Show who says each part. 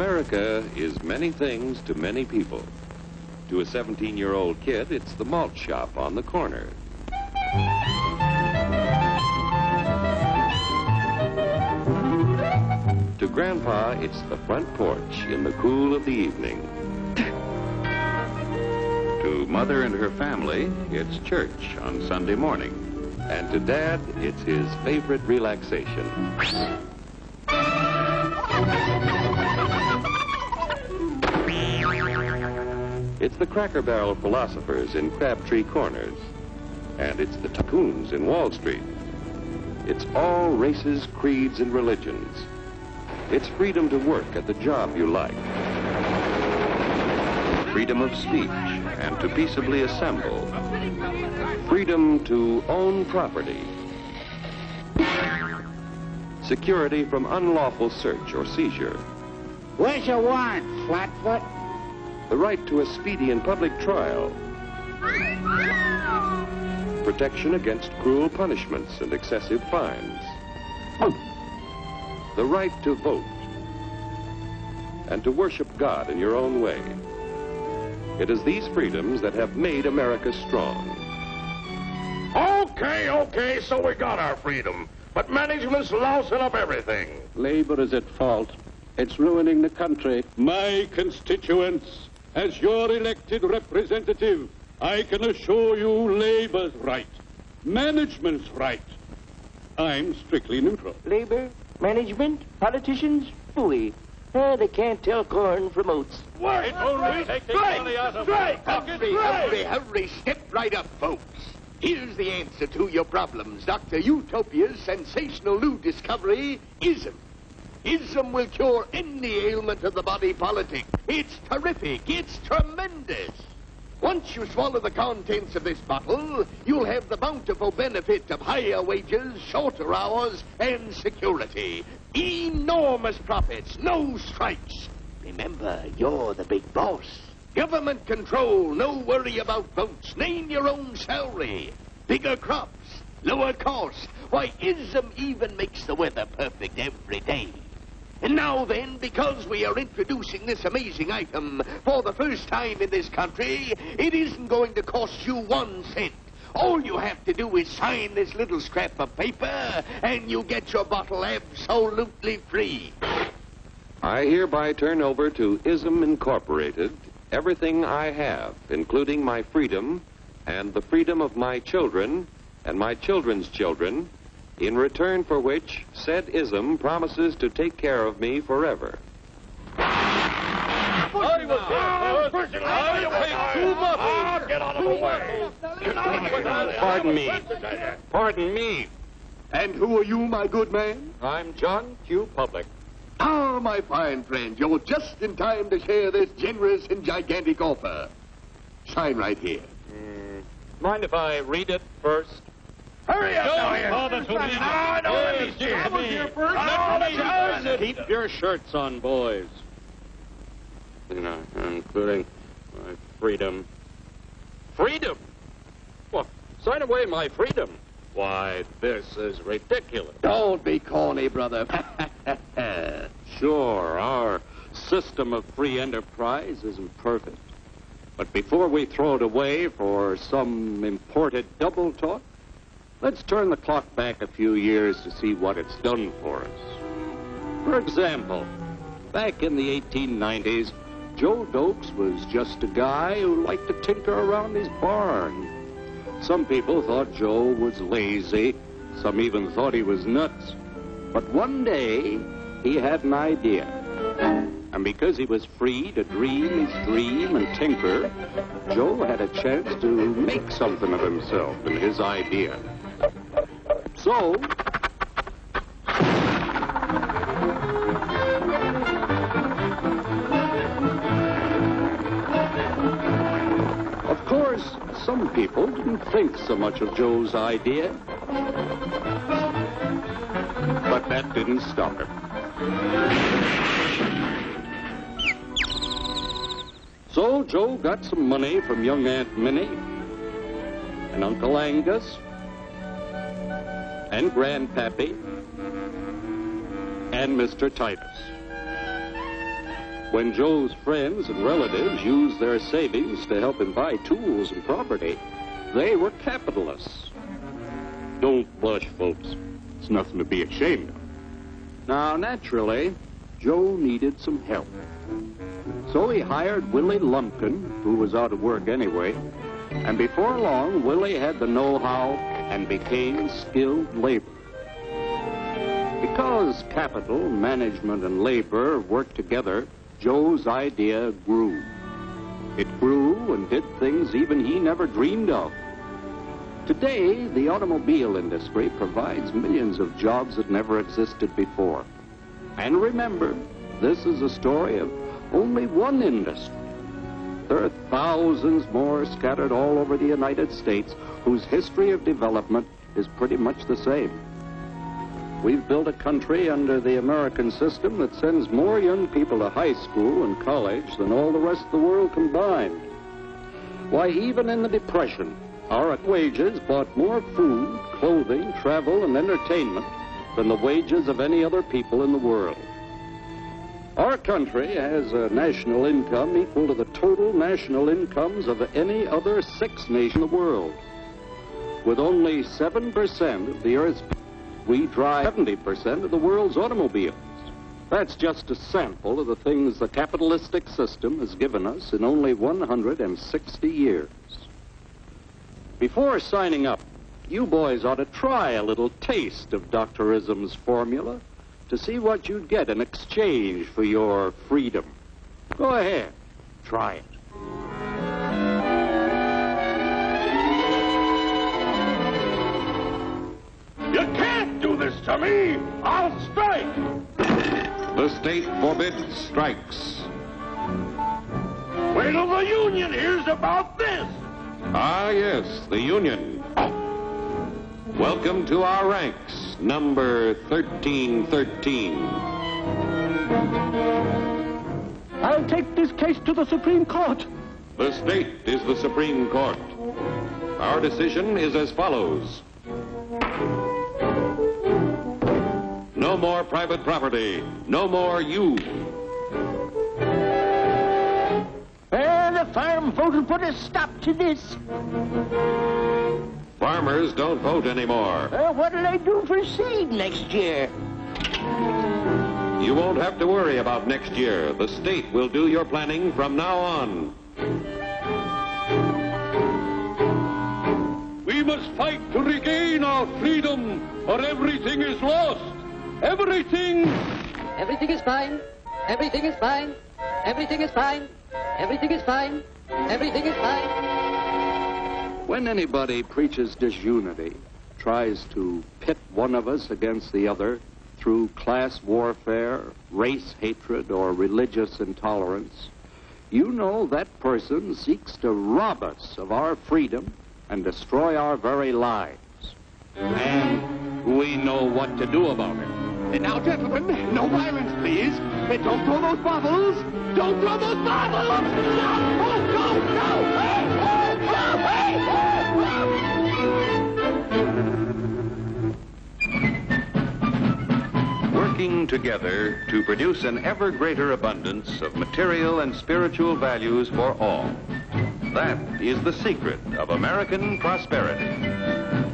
Speaker 1: America is many things to many people. To a 17-year-old kid, it's the malt shop on the corner. To Grandpa, it's the front porch in the cool of the evening. To Mother and her family, it's church on Sunday morning. And to Dad, it's his favorite relaxation. It's the Cracker Barrel philosophers in Crabtree Corners. And it's the tycoons in Wall Street. It's all races, creeds, and religions. It's freedom to work at the job you like. Freedom of speech and to peaceably assemble. Freedom to own property. Security from unlawful search or seizure.
Speaker 2: Where's your warrant, Flatfoot?
Speaker 1: The right to a speedy and public trial. Protection against cruel punishments and excessive fines. The right to vote. And to worship God in your own way. It is these freedoms that have made America strong.
Speaker 3: Okay, so we got our freedom. But management's lousing up everything.
Speaker 4: Labor is at fault. It's ruining the country.
Speaker 5: My constituents, as your elected representative, I can assure you Labor's right. Management's right. I'm strictly neutral.
Speaker 6: Labor, management, politicians, phooey. They can't tell corn from oats.
Speaker 3: What?
Speaker 7: Hurry, step right up, folks. Here's the answer to your problems. Dr. Utopia's sensational new discovery, ISM. ISM will cure any ailment of the body politic. It's terrific. It's tremendous. Once you swallow the contents of this bottle, you'll have the bountiful benefit of higher wages, shorter hours, and security. Enormous profits, no strikes. Remember, you're the big boss. Government control, no worry about votes. Name your own salary. Bigger crops, lower costs. Why, ISM even makes the weather perfect every day. And now then, because we are introducing this amazing item for the first time in this country, it isn't going to cost you 1 cent. All you have to do is sign this little scrap of paper, and you get your bottle absolutely free.
Speaker 1: I hereby turn over to ISM Incorporated everything I have, including my freedom and the freedom of my children and my children's children, in return for which said ISM promises to take care of me forever.
Speaker 3: Get out of the way.
Speaker 4: Pardon me.
Speaker 7: And who are you, my good man?
Speaker 4: I'm John Q. Public.
Speaker 7: Ah, my fine friend, you're just in time to share this generous and gigantic offer. Sign right here.
Speaker 4: Mind if I read it first?
Speaker 3: Hurry up,
Speaker 4: Keep your shirts on, boys. Including my freedom. Freedom? Well, sign away my freedom. Why, this is ridiculous.
Speaker 7: Don't be corny, brother.
Speaker 4: Sure, our system of free enterprise isn't perfect. But before we throw it away for some imported double talk, let's turn the clock back a few years to see what it's done for us. For example, back in the 1890s, Joe Dokes was just a guy who liked to tinker around his barn. Some people thought Joe was lazy. Some even thought he was nuts. But one day, he had an idea. And because he was free to dream his dream and tinker, Joe had a chance to make something of himself and his idea. So, of course, some people didn't think so much of Joe's idea. But that didn't stop him. So Joe got some money from young Aunt Minnie and Uncle Angus and Grandpappy and Mr. Titus. When Joe's friends and relatives used their savings to help him buy tools and property, they were capitalists. Don't blush, folks. It's nothing to be ashamed of. Now, naturally, Joe needed some help. So he hired Willie Lumpkin, who was out of work anyway, and before long, Willie had the know-how and became skilled labor. Because capital, management, and labor worked together, Joe's idea grew. It grew and did things even he never dreamed of. Today, the automobile industry provides millions of jobs that never existed before. And remember, this is a story of only one industry. There are thousands more scattered all over the United States whose history of development is pretty much the same. We've built a country under the American system that sends more young people to high school and college than all the rest of the world combined. Why, even in the Depression, our wages bought more food, clothing, travel, and entertainment than the wages of any other people in the world. Our country has a national income equal to the total national incomes of any other 6 nations in the world. With only 7% of the Earth's people, we drive 70% of the world's automobiles. That's just a sample of the things the capitalistic system has given us in only 160 years. Before signing up, you boys ought to try a little taste of Dr. Ism's formula to see what you'd get in exchange for your freedom. Go ahead, try it.
Speaker 3: You can't do this to me! I'll strike!
Speaker 1: The state forbids strikes.
Speaker 3: Wait till the union hears about this!
Speaker 1: Ah, yes, the Union. Welcome to our ranks, number 1313.
Speaker 6: I'll take this case to the Supreme Court.
Speaker 1: The state is the Supreme Court. Our decision is as follows. No more private property. No more you.
Speaker 6: The farm voted put a stop to this.
Speaker 1: Farmers don't vote anymore.
Speaker 6: What'll I do for seed next year?
Speaker 1: You won't have to worry about next year. The state will do your planning from now on.
Speaker 5: We must fight to regain our freedom, or everything is lost. Everything!
Speaker 8: Everything is fine. Everything is fine. Everything is fine. Everything is fine. Everything is fine.
Speaker 4: When anybody preaches disunity, tries to pit one of us against the other through class warfare, race hatred, or religious intolerance, you know that person seeks to rob us of our freedom and destroy our very lives. And we know what to do about it.
Speaker 7: Now, gentlemen, no violence, please. Don't throw those bottles. Don't throw those bottles. No! Oh, no, no! Hey!
Speaker 1: Working together to produce an ever greater abundance of material and spiritual values for all. That is the secret of American prosperity.